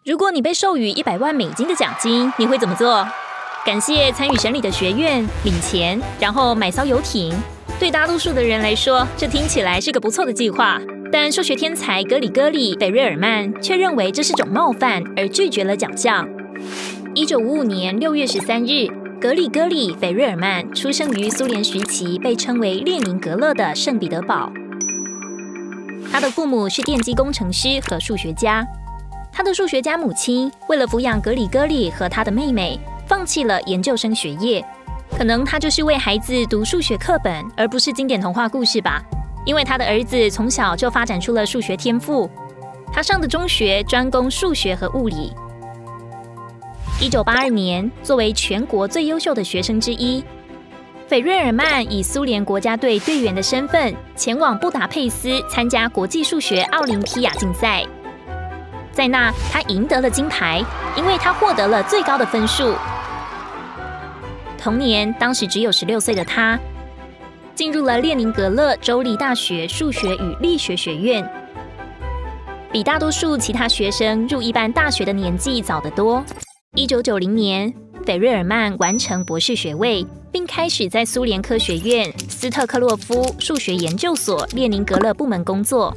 如果你被授予100万美金的奖金，你会怎么做？感谢参与审理的学院，领钱，然后买艘游艇。对大多数的人来说，这听起来是个不错的计划。但数学天才格里戈里·斐瑞尔曼却认为这是种冒犯，而拒绝了奖项。1955年6月13日，格里戈里·斐瑞尔曼出生于苏联时期被称为列宁格勒的圣彼得堡。他的父母是电机工程师和数学家。他的数学家母亲为了抚养格里戈里和他的妹妹，放弃了研究生学业。可能他就是为孩子读数学课本，而不是经典童话故事吧。因为他的儿子从小就发展出了数学天赋。他上的中学专攻数学和物理。1982年，作为全国最优秀的学生之一，斐瑞尔曼以苏联国家队队员的身份前往布达佩斯参加国际数学奥林匹亚竞赛。在那，他赢得了金牌，因为他获得了最高的分数。同年，当时只有16岁的他，进入了列宁格勒州立大学数学与力学学院，比大多数其他学生入一般大学的年纪早得多。1990年，斐瑞尔曼完成博士学位，并开始在苏联科学院斯特克洛夫数学研究所列宁格勒部门工作。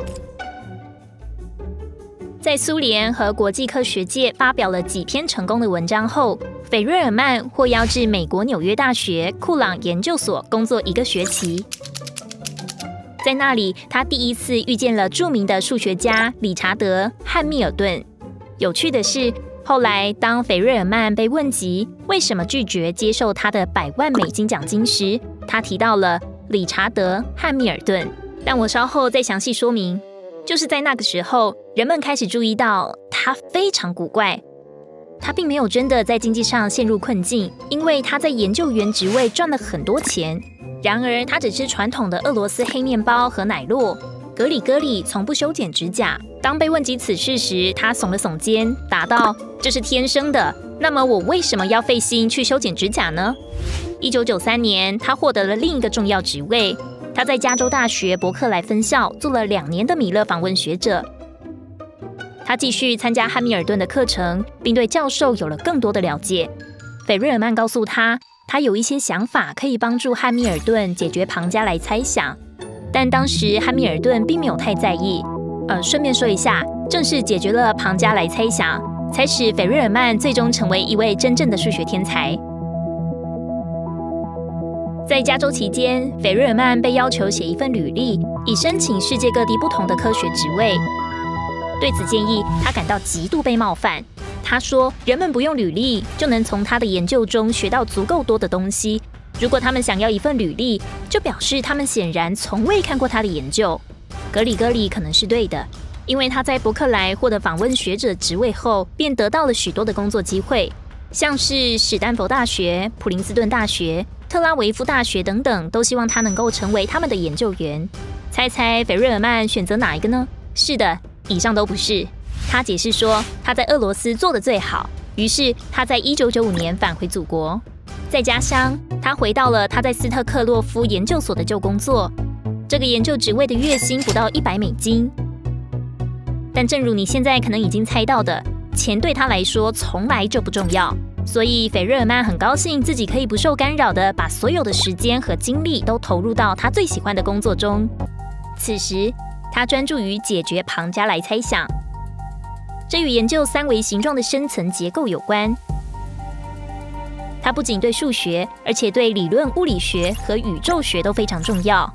在苏联和国际科学界发表了几篇成功的文章后，斐瑞尔曼获邀至美国纽约大学库朗研究所工作1个学期。在那里，他第一次遇见了著名的数学家理查德·汉密尔顿。有趣的是，后来当斐瑞尔曼被问及为什么拒绝接受他的100万美金奖金时，他提到了理查德·汉密尔顿。但我稍后再详细说明。就是在那个时候，人们开始注意到他非常古怪。他并没有真的在经济上陷入困境，因为他在研究员职位赚了很多钱。然而，他只吃传统的俄罗斯黑面包和奶酪。格里戈里从不修剪指甲。当被问及此事时，他耸了耸肩，答道：“这是天生的。那么我为什么要费心去修剪指甲呢？”1993年，他获得了另一个重要职位。他在加州大学伯克莱分校做了2年的米勒访问学者。他继续参加汉密尔顿的课程，并对教授有了更多的了解。斐瑞尔曼告诉他，他有一些想法可以帮助汉密尔顿解决庞加莱猜想，但当时汉密尔顿并没有太在意。顺便说一下，正是解决了庞加莱猜想，才使斐瑞尔曼最终成为一位真正的数学天才。在加州期间，斐瑞尔曼被要求写一份履历，以申请世界各地不同的科学职位。对此建议，他感到极度被冒犯。他说，人们不用履历就能从他的研究中学到足够多的东西。如果他们想要一份履历，就表示他们显然从未看过他的研究。格里戈里可能是对的，因为他在伯克莱获得访问学者职位后，便得到了许多的工作机会，像是史丹佛大学、普林斯顿大学、特拉维夫大学等等，都希望他能够成为他们的研究员。猜猜斐瑞尔曼选择哪一个呢？是的，以上都不是。他解释说，他在俄罗斯做得最好，于是他在1995年返回祖国。在家乡，他回到了他在斯特克洛夫研究所的旧工作。这个研究职位的月薪不到100美金。但正如你现在可能已经猜到的，钱对他来说从来就不重要。所以斐瑞尔曼很高兴自己可以不受干扰地把所有的时间和精力都投入到他最喜欢的工作中。此时，他专注于解决庞加莱猜想，这与研究三维形状的深层结构有关。他不仅对数学，而且对理论物理学和宇宙学都非常重要。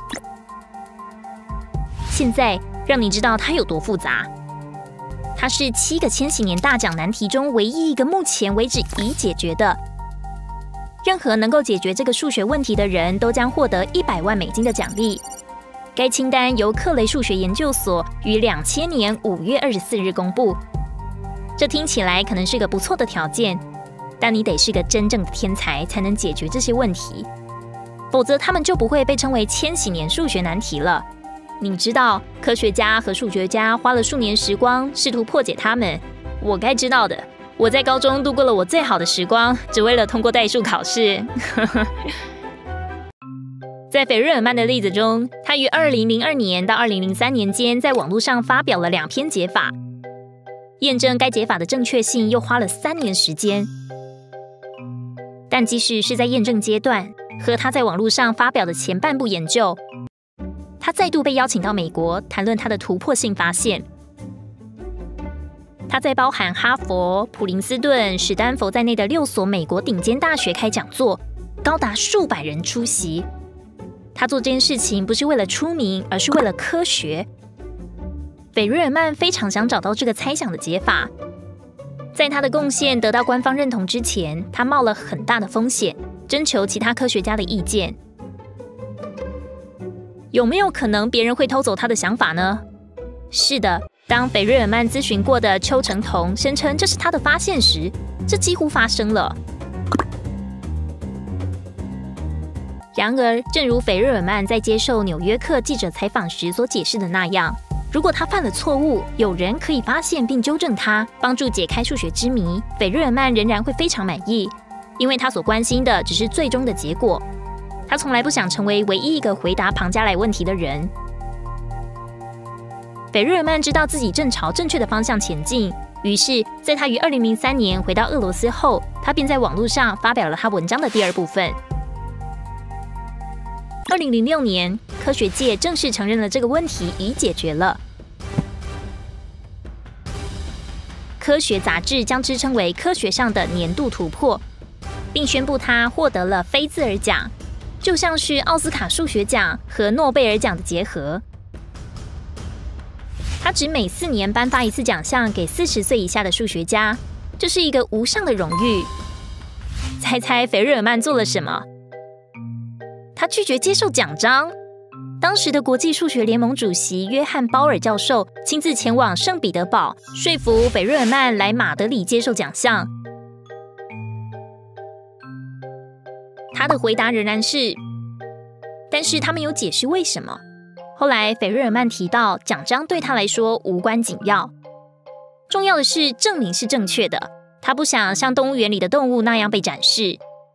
现在让你知道它有多复杂。它是7个千禧年大奖难题中唯一一个目前为止已解决的。任何能够解决这个数学问题的人都将获得100万美金的奖励。该清单由克雷数学研究所于2000年5月24日公布。这听起来可能是个不错的条件，但你得是个真正的天才才能解决这些问题，否则他们就不会被称为千禧年数学难题了。你知道，科学家和数学家花了数年时光试图破解它们。我该知道的，我在高中度过了我最好的时光，只为了通过代数考试。在斐瑞尔曼的例子中，他于2002年到2003年间在网络上发表了2篇解法。 验证该解法的正确性又花了3年时间。但即使是在验证阶段，和他在网络上发表的前半部研究，他再度被邀请到美国谈论他的突破性发现。他在包含哈佛、普林斯顿、史丹佛在内的6所美国顶尖大学开讲座，高达数百人出席。他做这件事情不是为了出名，而是为了科学。斐瑞尔曼非常想找到这个猜想的解法。在他的贡献得到官方认同之前，他冒了很大的风险，征求其他科学家的意见。有没有可能别人会偷走他的想法呢？是的，当斐瑞尔曼咨询过的邱成桐声称这是他的发现时，这几乎发生了。然而，正如斐瑞尔曼在接受《纽约客》记者采访时所解释的那样，如果他犯了错误，有人可以发现并纠正他，帮助解开数学之谜，斐瑞尔曼仍然会非常满意，因为他所关心的只是最终的结果。他从来不想成为唯一一个回答庞加莱问题的人。斐瑞尔曼知道自己正朝正确的方向前进，于是，在他于2003年回到俄罗斯后，他便在网络上发表了他文章的第2部分。2006年，科学界正式承认了这个问题已解决了。科学杂志将之称为科学上的年度突破，并宣布他获得了菲兹尔奖，就像是奥斯卡数学奖和诺贝尔奖的结合。他只每4年颁发一次奖项给40岁以下的数学家，这是一个无上的荣誉。猜猜斐瑞尔曼做了什么？他拒绝接受奖章。当时的国际数学联盟主席约翰·鲍尔教授亲自前往圣彼得堡，说服斐瑞尔曼来马德里接受奖项。他的回答仍然是，但是他没有解释为什么。后来，斐瑞尔曼提到，奖章对他来说无关紧要，重要的是证明是正确的。他不想像动物园里的动物那样被展示。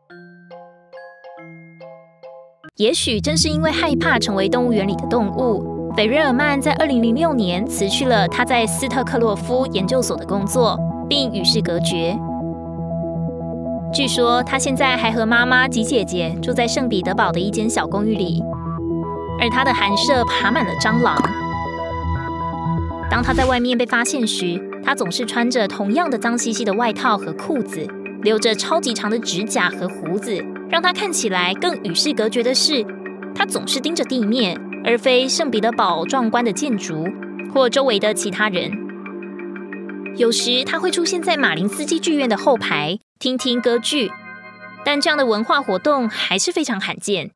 也许正是因为害怕成为动物园里的动物，斐瑞尔曼在2006年辞去了他在斯特克洛夫研究所的工作，并与世隔绝。据说他现在还和妈妈及姐姐住在圣彼得堡的一间小公寓里，而他的寒舍爬满了蟑螂。当他在外面被发现时，他总是穿着同样的脏兮兮的外套和裤子，留着超级长的指甲和胡子。让他看起来更与世隔绝的是，他总是盯着地面，而非圣彼得堡壮观的建筑或周围的其他人。有时他会出现在马林斯基剧院的后排，听听歌剧，但这样的文化活动还是非常罕见。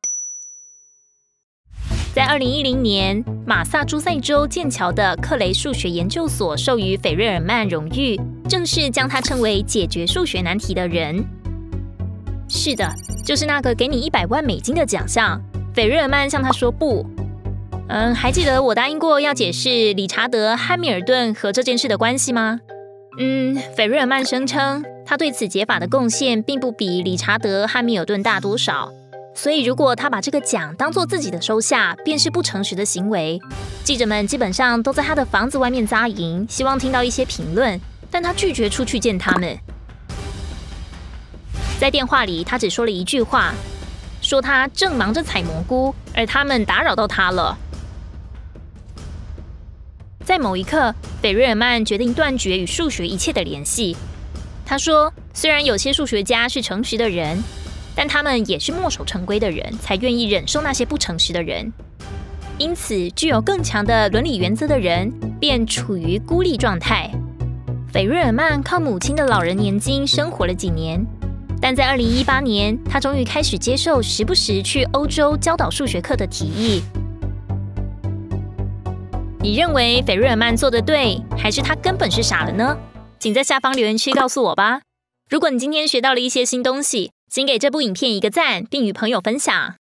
在2010年，马萨诸塞州剑桥的克雷数学研究所授予斐瑞尔曼荣誉，正式将他称为解决数学难题的人。是的，就是那个给你100万美金的奖项。斐瑞尔曼向他说不。还记得我答应过要解释理查德·汉密尔顿和这件事的关系吗？斐瑞尔曼声称他对此解法的贡献并不比理查德·汉密尔顿大多少，所以如果他把这个奖当作自己的收下，便是不诚实的行为。记者们基本上都在他的房子外面扎营，希望听到一些评论，但他拒绝出去见他们。在电话里，他只说了一句话，说他正忙着采蘑菇，而他们打扰到他了。在某一刻，斐瑞尔曼决定断绝与数学一切的联系。他说，虽然有些数学家是诚实的人，但他们也是墨守成规的人，才愿意忍受那些不诚实的人。因此，具有更强的伦理原则的人便处于孤立状态。斐瑞尔曼靠母亲的老人年金生活了几年。但在2018年，他终于开始接受时不时去欧洲教导数学课的提议。你认为斐瑞尔曼做得对，还是他根本是傻了呢？请在下方留言区告诉我吧。如果你今天学到了一些新东西，请给这部影片一个赞，并与朋友分享。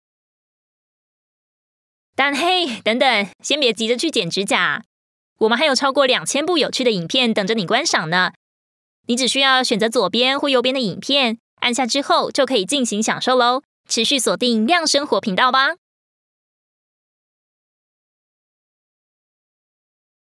但嘿，等等，先别急着去剪指甲，我们还有超过2000部有趣的影片等着你观赏呢。你只需要选择左边或右边的影片，按下之后就可以尽情享受咯。持续锁定亮生活频道吧。